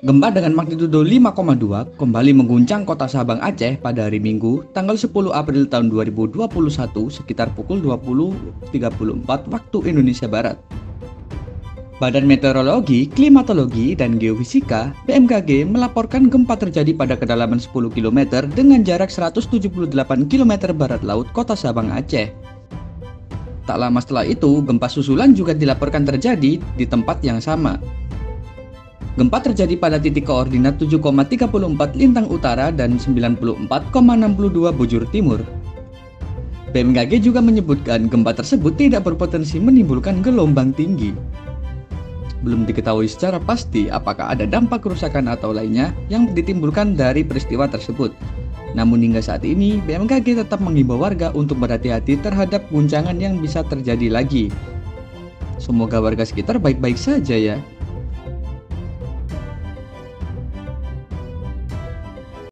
Gempa dengan magnitudo 5,2 kembali mengguncang kota Sabang, Aceh pada hari Minggu, tanggal 10 April tahun 2021 sekitar pukul 20.34 waktu Indonesia Barat. Badan Meteorologi, Klimatologi, dan Geofisika (BMKG) melaporkan gempa terjadi pada kedalaman 10 km dengan jarak 178 km barat laut kota Sabang, Aceh. Tak lama setelah itu, gempa susulan juga dilaporkan terjadi di tempat yang sama. Gempa terjadi pada titik koordinat 7,34 lintang utara dan 94,62 bujur timur. BMKG juga menyebutkan gempa tersebut tidak berpotensi menimbulkan gelombang tinggi. Belum diketahui secara pasti apakah ada dampak kerusakan atau lainnya yang ditimbulkan dari peristiwa tersebut. Namun hingga saat ini, BMKG tetap mengimbau warga untuk berhati-hati terhadap guncangan yang bisa terjadi lagi. Semoga warga sekitar baik-baik saja ya.